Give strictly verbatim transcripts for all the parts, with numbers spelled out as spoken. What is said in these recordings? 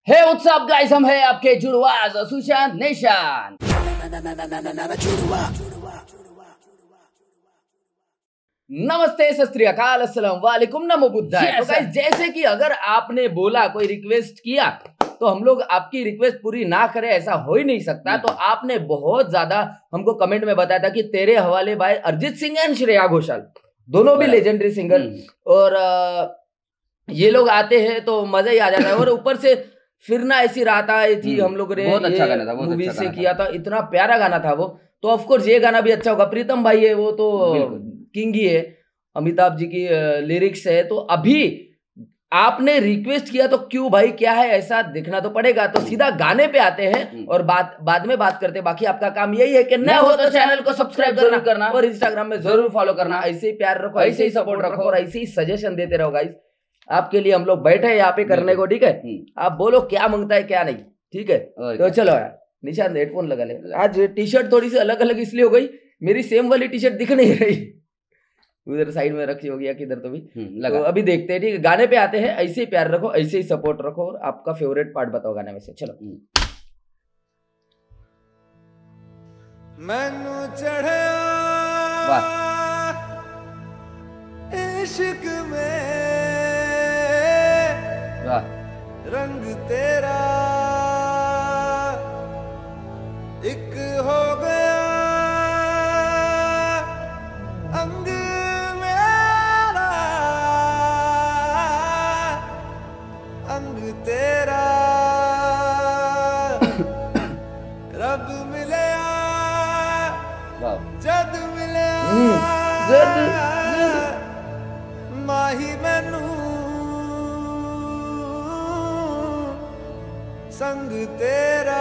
हे उत्सव गाइस, हम है आपके जुड़वाज सुशांत निशान। नमस्ते, सत श्री अकाल, अस्सलाम वालेकुम, नमो बुद्धाय। तो गाइस, जैसे कि अगर आपने बोला, कोई रिक्वेस्ट किया, तो हम लोग आपकी रिक्वेस्ट पूरी ना करें ऐसा हो ही नहीं सकता। तो आपने बहुत ज्यादा हमको कमेंट में बताया था कि तेरे हवाले बाय अरिजीत सिंह एंड श्रेया घोषाल, दोनों भी लेजेंडरी सिंगर, और ये लोग आते हैं तो मजा ही आ जाता है। और ऊपर से फिरना ऐसी रात आई थी, हम लोग ने बहुत अच्छा गाना था, बहुत मूवी अच्छा से गाना किया था, इतना प्यारा गाना था वो। तो ऑफ कोर्स ये गाना भी अच्छा होगा। प्रीतम भाई है वो तो किंग ही है, अमिताभ जी की लिरिक्स है। तो अभी आपने रिक्वेस्ट किया तो क्यों भाई, क्या है ऐसा देखना तो पड़ेगा। तो सीधा गाने पे आते हैं और बात बाद में बात करते हैं। बाकी आपका काम यही है कि नया हो तो चैनल को सब्सक्राइब जरूर करना और इंस्टाग्राम में जरूर फॉलो करना। ऐसे ही प्यार रखो, ऐसे ही सपोर्ट रखो और ऐसे ही सजेशन देते रहो गाइस। आपके लिए हम लोग बैठे हैं यहाँ पे करने को, ठीक है। आप बोलो क्या मांगता है क्या नहीं, ठीक है। तो चलो यार, निशान हेडफोन लगा ले। आज टी शर्ट थोड़ी सी अलग अलग इसलिए हो गई, मेरी सेम वाली टी शर्ट दिख नहीं रही, उधर साइड में रखी होगी या किधर तो भी लगा। तो अभी देखते हैं, ठीक है। गाने पे आते हैं। ऐसे ही प्यार रखो, ऐसे ही सपोर्ट रखो और आपका फेवरेट पार्ट बताओ गाने में से। चलो। मैनू चढ़े इश्क में रंग तेरा एक हो गया, अंग मेरा अंग तेरा, रब मिले जद मिले माही मैनू संग तेरा।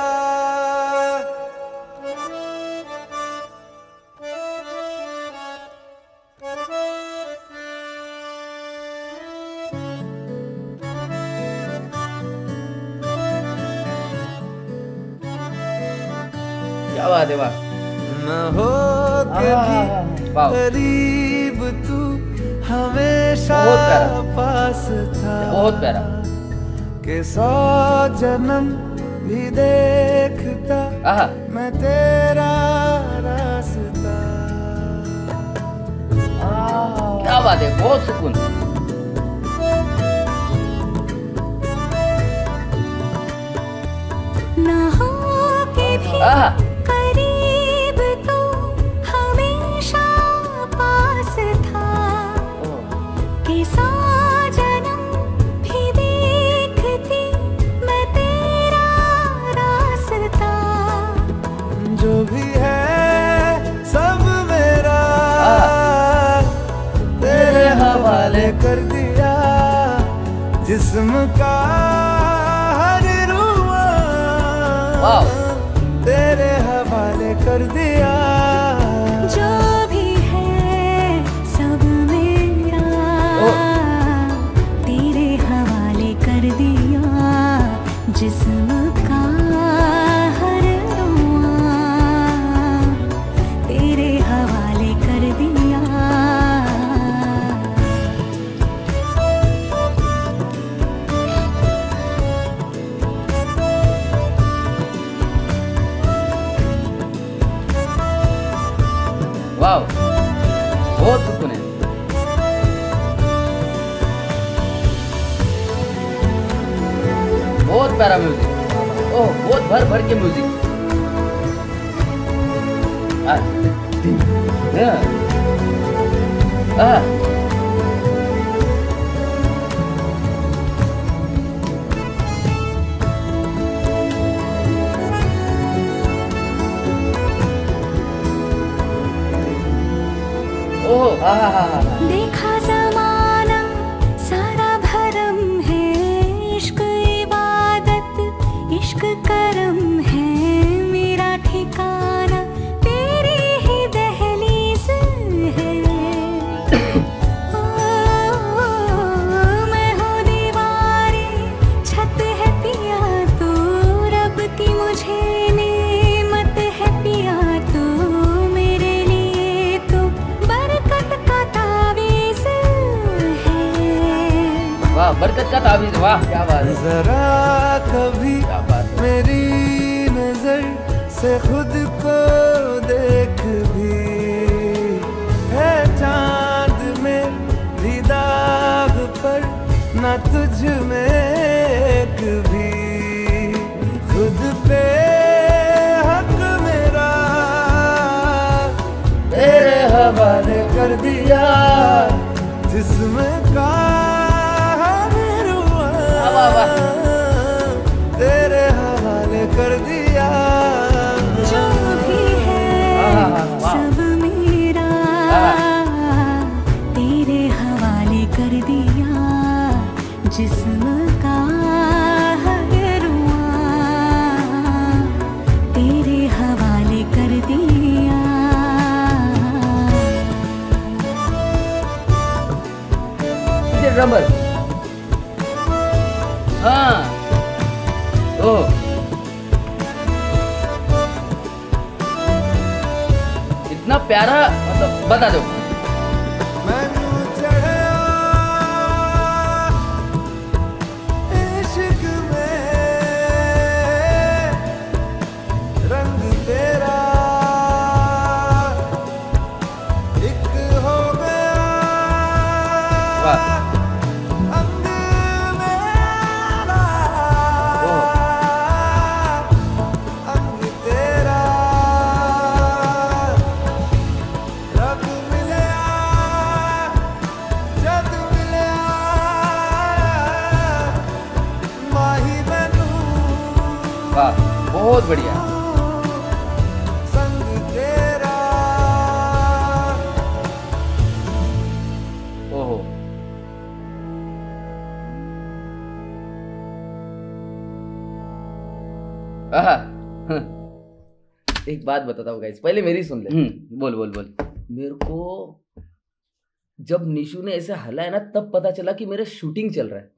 क्या बात है, वाह। न हो कभी करीब तू हमेशा पास था, बहुत प्यारा। के सौ जन्म भी देखता मैं तेरा रास्ता। क्या बात है, बहुत सुकून। ना हो के भी करीब तो हमेशा पास था, के सौ जन्म भी देखती मैं तेरा रास्ता। जो भी है सब मेरा तेरे हवाले कर दिया, जिस्म का हर रुआ तेरे हवाले कर दिया। जो भी है सब मेरा तेरे हवाले कर दिया, जिस्म का हर रुआ तेरे हवाले कर दिया। वाह, बहुत सुकून है। बहुत प्यारा म्यूजिक, ओह बहुत भर भर के म्यूजिक। ओह हा हा हा। देखा ज़माना सारा भरम है, इश्क इबादत इश्क करम है, मेरा ठिकाना तेरी ही दहलीज है। ओ, मैं हूँ दीवारें, छत है पिया तो, रब की मुझे नेमत है पिया तो, मेरे लिए तो बरकत का तावीज़ है। वाह, बरकत का तावीज़, वाह क्या बात है। जरा कभी मेरी नजर से खुद को देख भी, है चांद में भी दाग पर ना तुझ में एक भी, खुद पे हक मेरा तेरे हवाले कर दिया, जिस्म का हर रुआ तेरे हवाले कर दिया, जो भी है सब मेरा तेरे हवाले कर दिया, जिस्म का हर रुआ तेरे हवाले कर दिया। ड्रमर, हाँ, ओ, इतना प्यारा, मतलब बता दो। मैनू चढ़ा इश्क में रंग तेरा, एक हो गया अंग मेरा, अंग तेरा, रब मिलिया जद मिलिया माही मैनू वाह, बहुत बढ़िया। संग तेरा, ओहो, आहा, एक बात बताता हूँ गाइस, पहले मेरी सुन ले। हम्म, बोल बोल बोल। मेरे को जब निशु ने ऐसे हलाया ना, तब पता चला कि मेरा शूटिंग चल रहा है।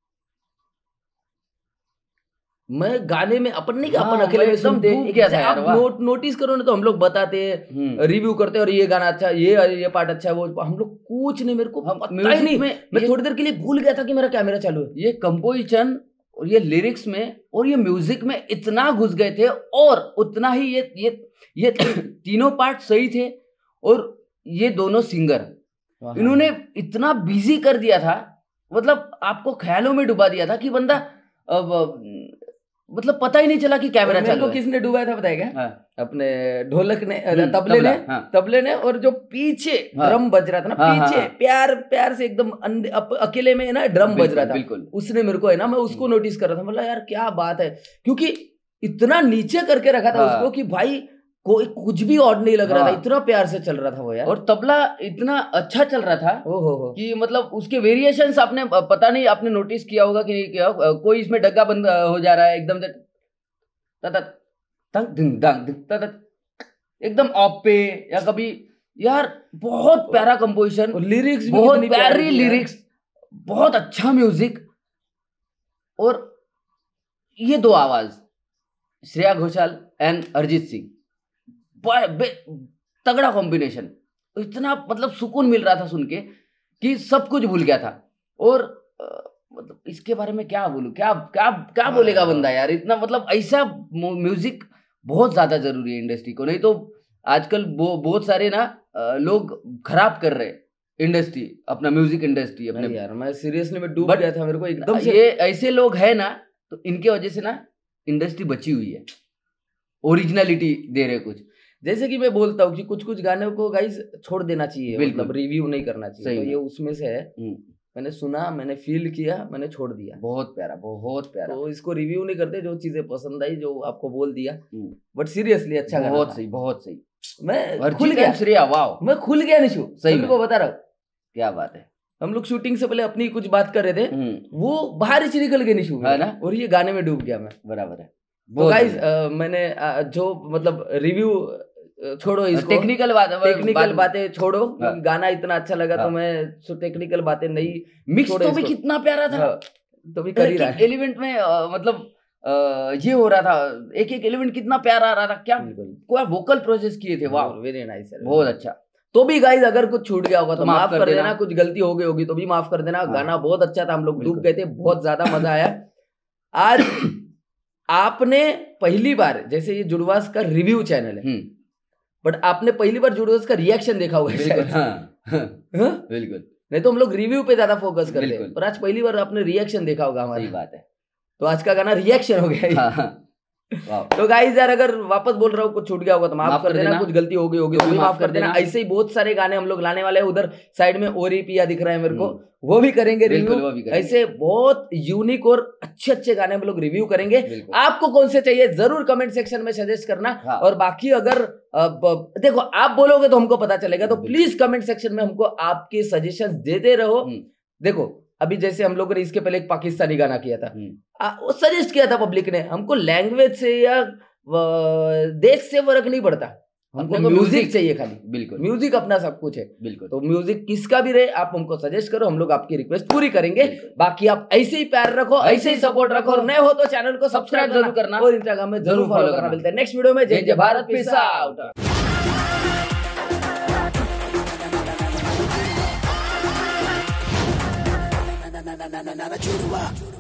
मैं गाने में अपन नहीं, हाँ, अपन अकेले मैं में एकदम सुनते डूब गया था जैसे यार, आप वाह। नोट नोटिस करो ना, तो हम लोग बताते हम्म, रिव्यू करते हैं, और ये गाना अच्छा, ये ये पार्ट अच्छा है, वो हम लोग कुछ नहीं, मेरे को हम पता ही म्यूजिक नहीं। में मैं ये- थोड़ी देर के लिए भूल गया था कि मेरा कैमरा चालू है। ये कंपोजिशन और ये लिरिक्स में और ये म्यूजिक में इतना घुस गए थे, और उतना ही ये ये ये तीनों पार्ट सही थे, और ये दोनों सिंगर इन्होंने इतना बिजी कर दिया था, मतलब आपको ख्यालों में डुबा दिया था कि बंदा अब मतलब पता ही नहीं चला कि कैमरा मेरे चालू को है। किसने डुबाया था बताया क्या? हाँ, अपने ढोलक ने, हम्म, तबले तबला, ने, हाँ। तबले ने, और जो पीछे हाँ। ड्रम बज रहा था ना, हाँ, हाँ, पीछे हाँ। प्यार प्यार से एकदम अंदे- अप- अकेले में ना ड्रम बज बिल्कुल, रहा था, बिल्कुल। उसने मेरे को है ना, मैं उसको नोटिस कर रहा था, मतलब यार क्या बात है, क्योंकि इतना नीचे करके रखा था हाँ। उसको कि भाई कोई कुछ भी ऑड नहीं लग रहा था, हाँ। इतना प्यार से चल रहा था वो यार। और तबला इतना अच्छा चल रहा था ओ हो हो कि मतलब उसके वेरिएशंस आपने पता नहीं, आपने नोटिस किया होगा कि नहीं किया, कोई इसमें डग्गा बंद हो जा रहा है एकदम से, तत तंग दिंग दंग दिंग तत, एकदम ऑफ पे, या कभी यार बहुत प्यारा कंपोजिशन, लिरिक्स बहुत प्यारी लिरिक्स, बहुत अच्छा म्यूजिक, और ये दो आवाज श्रेया घोषाल एंड अरिजीत सिंह, बा- बे- तगड़ा कॉम्बिनेशन, इतना मतलब सुकून मिल रहा था सुन के कि सब कुछ भूल गया था। और अ, मतलब इसके बारे में क्या बोलूं, क्या क्या क्या हाँ, बोलेगा हाँ। बंदा यार, इतना मतलब ऐसा मु- म्यूजिक बहुत ज्यादा जरूरी है इंडस्ट्री को, नहीं तो आजकल वो बहुत सारे ना अ, लोग खराब कर रहे इंडस्ट्री, अपना म्यूजिक इंडस्ट्री अपने। नहीं यार, मैं सीरियसली में डूब But गया था, मेरे को एकदम से ये ऐसे लोग हैं ना, तो इनके वजह से ना इंडस्ट्री बची हुई है, ओरिजिनलिटी दे रहे कुछ। जैसे कि मैं बोलता हूँ कि कुछ कुछ गानों को गाइस छोड़ देना चाहिए, बिल्कुल। मतलब रिव्यू नहीं करना चाहिए, सही तो में। ये उसमें से है। हम्म, मैंने सुना, मैंने फील किया, मैंने छोड़ दिया। बहुत प्यारा, बहुत प्यारा, तो इसको रिव्यू नहीं करते, जो चीजें पसंद आई, जो आपको बोल दिया, हम्म, बट सीरियसली अच्छा गाना बहुत था। सही, बहुत सही। मैं खुल अरिजीत गया, एंड श्रेया, वाओ, मैं खुल गया निशु, सही सही में। को बता रहा हूँ। क्या बात है। हम लोग शूटिंग से पहले अपनी कुछ बात कर रहे थे, हम्म, वो बाहर ही निकल गए निशु, है ना? और ये गाने में डूब गया मैं। बराबर है। तो बहुत गाइस बढ़िया। मैंने अ, जो मतलब रिव्यू छोड़ो, इसको टेक्निकल बात, टेक्निकल बातें छोड़ो, हाँ। गाना इतना अच्छा लगा तो हाँ। मैं टेक्निकल बातें नहीं, मिक्स छोड़ो तो भी इसको। कितना प्यारा था। हाँ, तो भी कर ही रहा है। एलिमेंट में अ, मतलब अ, ये हो रहा था, एक एक एलिमेंट कितना प्यारा आ रहा था, क्या बिल्कुल। कोई वोकल प्रोसेस किए थे, वाह, वेरी नाइस, बहुत अच्छा। तो भी गाइस अगर कुछ छूट गया होगा तो, तो माफ कर देना, देना, कुछ गलती हो गई होगी तो भी माफ कर देना। हाँ। गाना बहुत अच्छा था, हम लोग डूब बिल्कुल। गए थे, बहुत ज्यादा मजा आया। आज आपने पहली बार, जैसे ये जुड़वास का रिव्यू चैनल है, बट आपने पहली बार जुड़वास का रिएक्शन देखा होगा। बिल्कुल, हाँ, हाँ, हाँ? बिल्कुल। नहीं तो हम लोग रिव्यू पे ज्यादा फोकस करते हैं, बिल्कुल। पर आज पहली बार आपने रिएक्शन देखा होगा हमारा। सही बात है। तो आज का गाना रिएक्शन हो गया। हाँ, हाँ, वाह। तो गाइस यार, अगर वापस बोल रहा हूँ कुछ छूट गया होगा तो माफ माफ कर कर देना, देना। कुछ गलती होगी होगी तो भी माफ कर देना। ऐसे ही बहुत सारे गाने हम लोग लाने वाले हैं। उधर साइड में ओरी पिया दिख रहा है मेरे को, वो भी करेंगे बिल्कुल, रिव्यू। वो भी करेंगे। ऐसे बहुत यूनिक और अच्छे अच्छे गाने हम लोग रिव्यू करेंगे। बिल्कुल। आपको कौन से चाहिए जरूर कमेंट सेक्शन में सजेस्ट करना। हाँ। और बाकी अगर अ, ब- देखो आप बोलोगे तो हमको पता चलेगा, तो बिल्कुल। प्लीज कमेंट सेक्शन में हमको आपके सजेशन देते रहो। हम्म। देखो अभी जैसे हम लोगों ने इसके पहले एक पाकिस्तानी गाना किया था, हम्म। आ, वो सजेस्ट किया था पब्लिक ने। हमको लैंग्वेज से या व, देश से फर्क नहीं पड़ता, हमको अपने को म्यूजिक म्यूजिक चाहिए खाली। बिल्कुल, म्यूजिक अपना सब कुछ है। बिल्कुल। तो म्यूजिक किसका भी रहे आप हमको सजेस्ट करो, हम लोग आपकी रिक्वेस्ट पूरी करेंगे। बिल्कुल। बाकी आप ऐसे ही प्यार रखो, ऐसे ही सपोर्ट रखो, और नए हो तो चैनल को सब्सक्राइब जरूर करना और इंस्टाग्राम में जरूर फॉलो करना। मिलते हैं नेक्स्ट वीडियो में। जय जय भारत, पीस आउट।